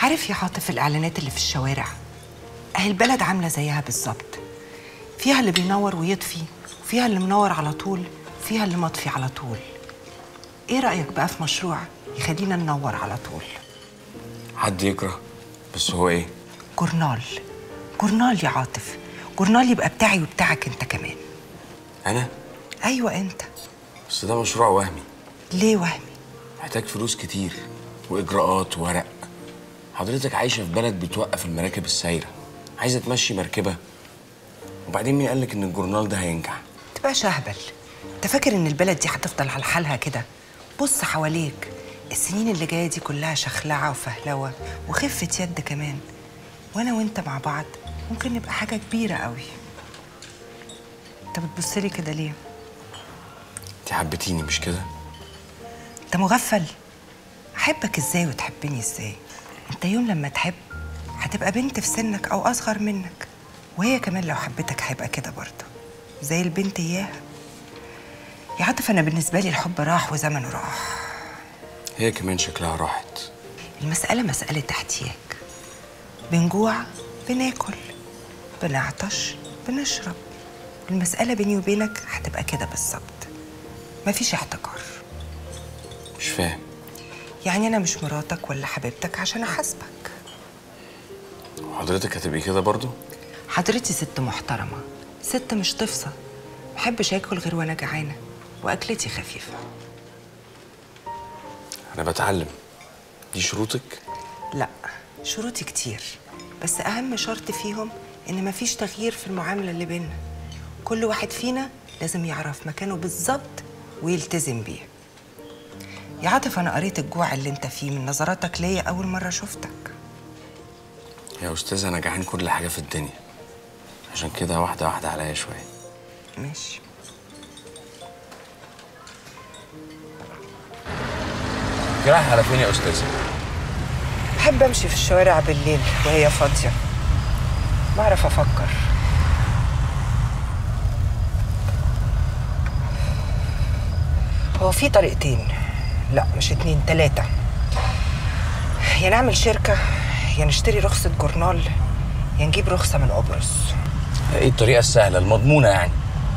عارف يا عاطف الإعلانات اللي في الشوارع؟ أهي البلد عاملة زيها بالظبط، فيها اللي بينور ويطفي، وفيها اللي منور على طول، وفيها اللي مطفي على طول. إيه رأيك بقى في مشروع يخلينا ننور على طول؟ حد يكره، بس هو إيه؟ جورنال. جورنال يا عاطف، جورنال يبقى بتاعي وبتاعك أنت كمان. أنا؟ أيوة أنت. بس ده مشروع وهمي. ليه وهمي؟ محتاج فلوس كتير وإجراءات وورق. حضرتك عايشة في بلد بتوقف المراكب السايرة، عايزة تمشي مركبة، وبعدين مين قالك إن الجورنال ده هينجح؟ تبقاش أهبل. أنت فاكر إن البلد دي هتفضل على حالها كده؟ بص حواليك، السنين اللي جاية دي كلها شخلعة وفهلوة وخفة يد كمان، وأنا وأنت مع بعض ممكن نبقى حاجة كبيرة قوي. أنت بتبصلي كده ليه؟ أنت حبيتيني مش كده؟ أنت مغفل؟ أحبك إزاي وتحبني إزاي؟ أنت يوم لما تحب هتبقى بنت في سنك أو أصغر منك، وهي كمان لو حبتك هيبقى كده برضه زي البنت إياها. يا عاطف أنا بالنسبة لي الحب راح وزمنه راح. هي كمان شكلها راحت. المسألة مسألة احتياج، بنجوع بناكل، بنعطش بنشرب. المسألة بيني وبينك هتبقى كده بالظبط، مفيش احتكار. مش فاهم. يعني أنا مش مراتك ولا حبيبتك عشان أحاسبك. وحضرتك هتبقي كده برضو؟ حضرتي ست محترمة، ست مش تفصى، محبش آكل غير وأنا جعانة، وأكلتي خفيفة. أنا بتعلم. دي شروطك؟ لا، شروطي كتير، بس أهم شرط فيهم إن مفيش تغيير في المعاملة اللي بينا. كل واحد فينا لازم يعرف مكانه بالظبط ويلتزم بيه. يا عاطف أنا قريت الجوع اللي أنت فيه من نظراتك ليا أول مرة شفتك. يا أستاذة أنا جعان كل حاجة في الدنيا، عشان كده واحدة واحدة عليا شوية. ماشي. رايح على فين يا أستاذة؟ بحب أمشي في الشوارع بالليل وهي فاضية، بعرف أفكر. هو في طريقتين، لا مش اتنين، تلاتة. يا نعمل شركة، يا نشتري رخصة جورنال، يا نجيب رخصة من قبرص. إيه الطريقة السهلة المضمونة يعني؟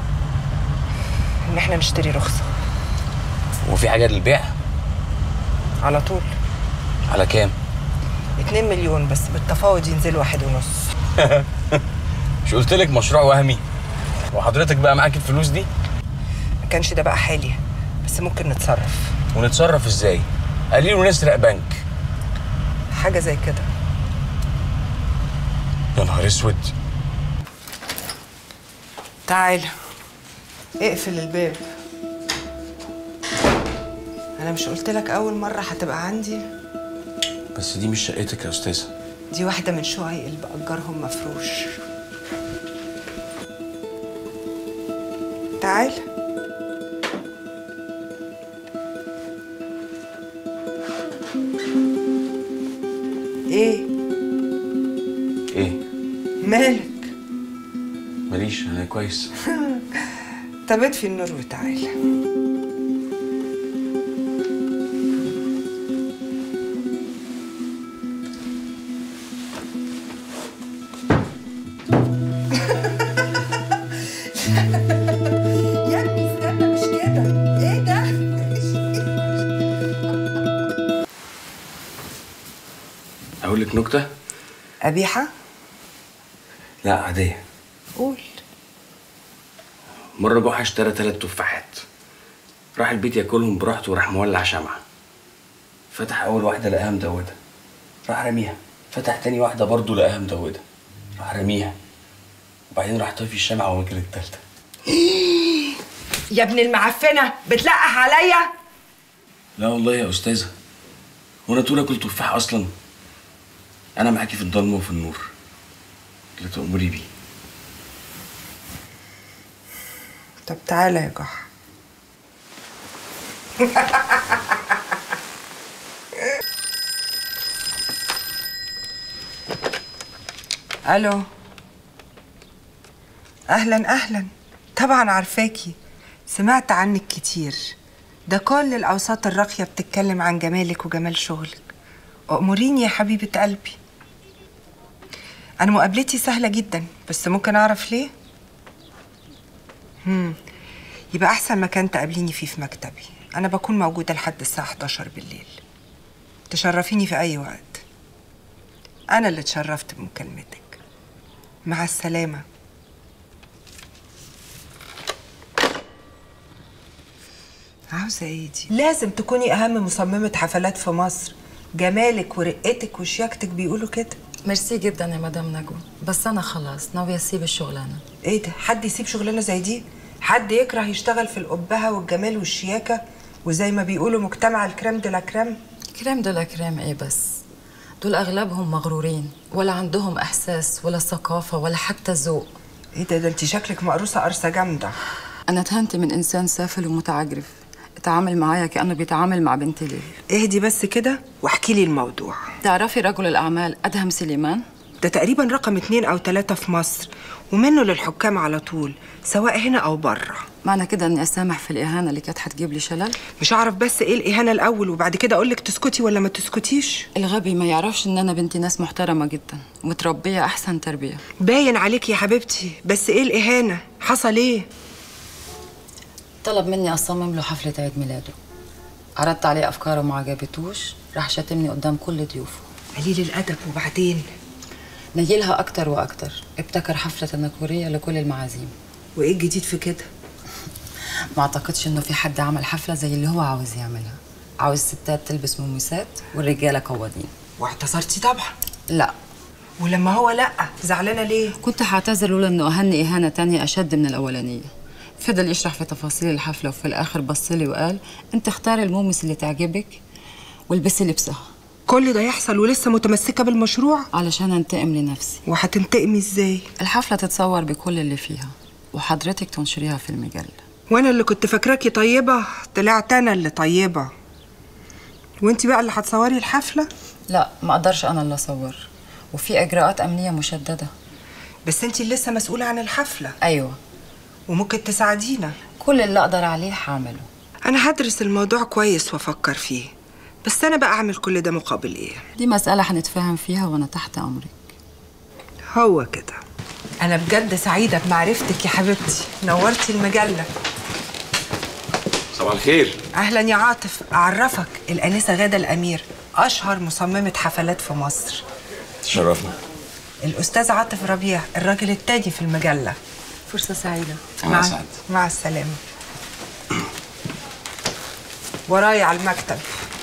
إن إحنا نشتري رخصة. وفي حاجة للبيع؟ على طول. على كام؟ 2 مليون، بس بالتفاوض ينزل 1.5. مش قلتلك مشروع وهمي؟ وحضرتك بقى معاك الفلوس دي؟ ما كانش ده بقى حالي، بس ممكن نتصرف. ونتصرف ازاي؟ قليل ونسرق بنك. حاجة زي كده. يا نهار اسود. تعال اقفل الباب. انا مش قلتلك اول مرة هتبقى عندي؟ بس دي مش شقتك يا أستاذة. دي واحدة من شققي اللي بأجرهم مفروش. تعال. ايه؟ ايه؟ مالك؟ ماليش، انا كويس. طب اطفي النور وتعال. يا ابني استنى، مش كده. ايه ده؟ اقول لك نكتة؟ قبيحة؟ لا عادية. قول. مرة جحا اشترى 3 تفاحات، راح البيت ياكلهم براحته وراح مولع شمعة. فتح أول واحدة لقاها مدودة، راح رميها. فتح تاني واحدة برضه لقاها مدودة، راح رميها. وبعدين راح طفي الشمعة وماكل التالتة. يا ابن المعفنة، بتلقح عليا؟ لا والله يا أستاذة، وأنا طول آكل تفاح أصلا؟ أنا معاكي في الضلمة وفي النور، اللي تأمري بيه. طب تعالى يا جحا. الو. اهلا اهلا، طبعا عارفاكي، سمعت عنك كتير. ده كل الاوساط الراقيه بتتكلم عن جمالك وجمال شغلك، أأمريني يا حبيبة قلبي. أنا مقابلتي سهلة جدا، بس ممكن أعرف ليه؟ يبقى أحسن مكان تقابليني فيه في مكتبي. أنا بكون موجودة لحد الساعة 11 بالليل. تشرفيني في أي وقت. أنا اللي اتشرفت بمكالمتك. مع السلامة. عاوزة ايه دي؟ لازم تكوني أهم مصممة حفلات في مصر. جمالك ورقتك وشياكتك بيقولوا كده. ميرسي جدا يا مدام نجوى، بس أنا خلاص ناوية أسيب الشغلانة. ايه ده؟ حد يسيب شغلانة زي دي؟ حد يكره يشتغل في الأبهة والجمال والشياكة وزي ما بيقولوا مجتمع الكريم دي لا كريم؟ كريم دو لا كريم ايه بس؟ دول أغلبهم مغرورين، ولا عندهم إحساس ولا ثقافة ولا حتى ذوق. ايه ده انت شكلك مقروصة قرصة جامدة. أنا اتهنت من إنسان سافل ومتعجرف اتعامل معايا كأنه بيتعامل مع بنت ليل. اهدي بس كده واحكي لي الموضوع. تعرفي رجل الأعمال أدهم سليمان؟ ده تقريبا رقم 2 أو 3 في مصر، ومنه للحكام على طول سواء هنا أو بره. معنى كده إني أسامح في الإهانة اللي كانت هتجيب لي شلل؟ مش هعرف بس ايه الإهانة الأول وبعد كده أقولك تسكتي ولا ما تسكتيش؟ الغبي ما يعرفش إن أنا بنتي ناس محترمة جدا ومتربية أحسن تربية. باين عليك يا حبيبتي، بس ايه الإهانة؟ حصل ايه؟ طلب مني أصمم له حفلة عيد ميلاده. عرضت عليه أفكاره وما عجبتوش، راح شاتمني قدام كل ضيوفه. قليل الأدب. وبعدين؟ نيلها أكتر وأكتر، ابتكر حفلة تنكرية لكل المعازيم. وإيه الجديد في كده؟ ما أعتقدش إنه في حد عمل حفلة زي اللي هو عاوز يعملها. عاوز الستات تلبس مميسات والرجالة قوادين. واعتذرتي طبعا؟ لا. ولما هو لأ زعلانة ليه؟ كنت هعتذر لولا إنه أهني إهانة تانية أشد من الأولانية. فضل يشرح في تفاصيل الحفلة وفي الآخر بصلي وقال أنت اختاري المومس اللي تعجبك والبسي لبسها. كل ده يحصل ولسه متمسكة بالمشروع؟ علشان أنتقم لنفسي. وهتنتقمي إزاي؟ الحفلة تتصور بكل اللي فيها وحضرتك تنشريها في المجلة. وأنا اللي كنت فاكراكي طيبة طلعت أنا اللي طيبة. وأنتي بقى اللي هتصوري الحفلة؟ لا، ما أقدرش أنا اللي أصور، وفي إجراءات أمنية مشددة. بس أنتي اللي لسه مسؤولة عن الحفلة. أيوة. وممكن تساعدينا. كل اللي أقدر عليه هعمله. أنا هدرس الموضوع كويس وأفكر فيه، بس أنا بقى أعمل كل ده مقابل إيه؟ دي مسألة هنتفاهم فيها وأنا تحت أمرك. هو كده. أنا بجد سعيدة بمعرفتك يا حبيبتي، نورتي المجلة. صباح الخير. أهلا يا عاطف، أعرفك الأنسة غادة الأمير، أشهر مصممة حفلات في مصر. تشرفنا. الأستاذ عاطف ربيع، الراجل التاني في المجلة. فرصة سعيدة. مع السلامة. ورايا على المكتب.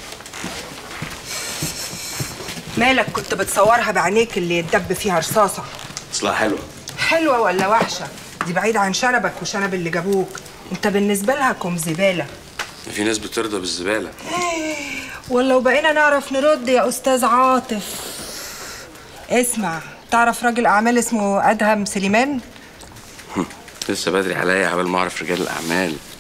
مالك كنت بتصورها بعينيك اللي يتدب فيها رصاصة؟ اصلها حلوة. حلوة ولا وحشة؟ دي بعيدة عن شنبك وشنب اللي جابوك. انت بالنسبة لها كوم زبالة. في ناس بترضى بالزبالة. ولو بقينا نعرف نرد يا أستاذ عاطف. اسمع، تعرف راجل أعمال اسمه أدهم سليمان؟ لسه بدري عليا عبال ما أعرف رجال الأعمال.